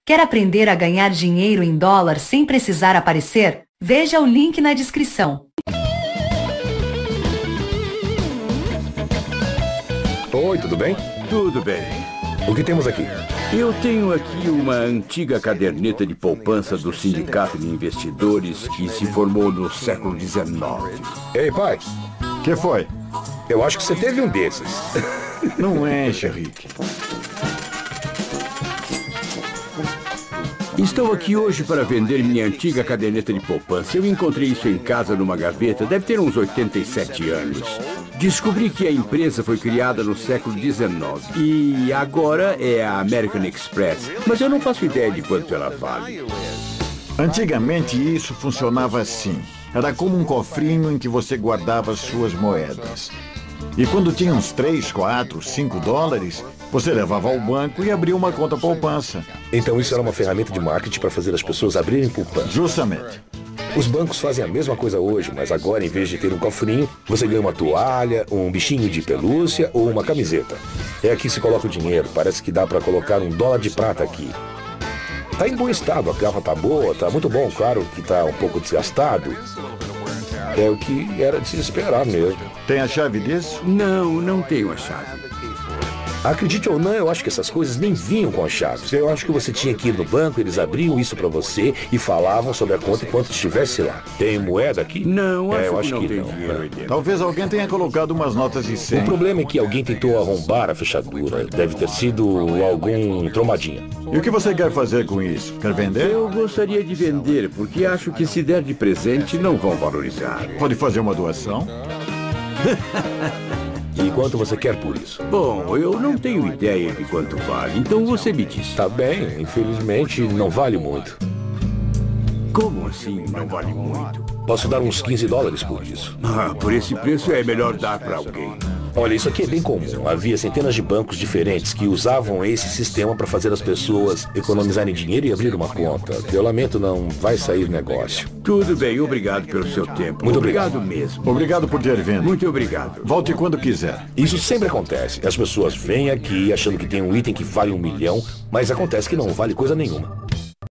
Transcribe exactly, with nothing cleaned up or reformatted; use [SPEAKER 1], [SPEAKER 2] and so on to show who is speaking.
[SPEAKER 1] Quer aprender a ganhar dinheiro em dólar sem precisar aparecer? Veja o link na descrição.
[SPEAKER 2] Oi, tudo bem?
[SPEAKER 3] Tudo bem.
[SPEAKER 2] O que temos aqui?
[SPEAKER 3] Eu tenho aqui uma antiga caderneta de poupança do Sindicato de Investidores que se formou no século dezenove.
[SPEAKER 2] Ei, pai.
[SPEAKER 4] Que foi?
[SPEAKER 2] Eu acho que você teve um desses.
[SPEAKER 4] Não enche, Rick.
[SPEAKER 3] Estou aqui hoje para vender minha antiga caderneta de poupança. Eu encontrei isso em casa numa gaveta, deve ter uns oitenta e sete anos. Descobri que a empresa foi criada no século dezenove e agora é a American Express, mas eu não faço ideia de quanto ela vale.
[SPEAKER 4] Antigamente isso funcionava assim. Era como um cofrinho em que você guardava suas moedas. E quando tinha uns três, quatro, cinco dólares, você levava ao banco e abria uma conta poupança.
[SPEAKER 2] Então isso era uma ferramenta de marketing para fazer as pessoas abrirem poupança.
[SPEAKER 4] Justamente.
[SPEAKER 2] Os bancos fazem a mesma coisa hoje, mas agora, em vez de ter um cofrinho, você ganha uma toalha, um bichinho de pelúcia ou uma camiseta. É aqui que se coloca o dinheiro. Parece que dá para colocar um dólar de prata aqui. Tá em bom estado, a garrafa tá boa, tá muito bom. Claro que tá um pouco desgastado. É o que era de se esperar mesmo.
[SPEAKER 4] Tem a chave disso?
[SPEAKER 3] Não, não tenho a chave.
[SPEAKER 2] Acredite ou não, eu acho que essas coisas nem vinham com as chaves. Eu acho que você tinha que ir no banco, eles abriam isso pra você e falavam sobre a conta enquanto estivesse lá. Tem moeda aqui?
[SPEAKER 3] Não, acho
[SPEAKER 2] é, eu
[SPEAKER 3] que
[SPEAKER 2] acho
[SPEAKER 3] não
[SPEAKER 2] que
[SPEAKER 3] tem
[SPEAKER 2] não.
[SPEAKER 3] dinheiro aí dentro.
[SPEAKER 4] Talvez alguém tenha colocado umas notas de cem.
[SPEAKER 2] O problema é que alguém tentou arrombar a fechadura. Deve ter sido algum trombadinha.
[SPEAKER 4] E o que você quer fazer com isso? Quer vender?
[SPEAKER 3] Eu gostaria de vender, porque acho que se der de presente não vão valorizar.
[SPEAKER 4] Pode fazer uma doação?
[SPEAKER 2] E quanto você quer por isso?
[SPEAKER 3] Bom, eu não tenho ideia de quanto vale, então você me diz.
[SPEAKER 2] Tá bem, infelizmente não vale muito.
[SPEAKER 3] Como assim não vale muito?
[SPEAKER 2] Posso dar uns quinze dólares por isso.
[SPEAKER 3] Ah, por esse preço é melhor dar para alguém.
[SPEAKER 2] Olha, isso aqui é bem comum. Havia centenas de bancos diferentes que usavam esse sistema para fazer as pessoas economizarem dinheiro e abrir uma conta. Eu lamento, não vai sair negócio.
[SPEAKER 3] Tudo bem, obrigado pelo seu tempo.
[SPEAKER 2] Muito
[SPEAKER 3] obrigado,
[SPEAKER 2] obrigado
[SPEAKER 3] mesmo.
[SPEAKER 4] Obrigado por ter vindo.
[SPEAKER 3] Muito obrigado.
[SPEAKER 4] Volte quando quiser.
[SPEAKER 2] Isso sempre acontece. As pessoas vêm aqui achando que tem um item que vale um milhão, mas acontece que não vale coisa nenhuma.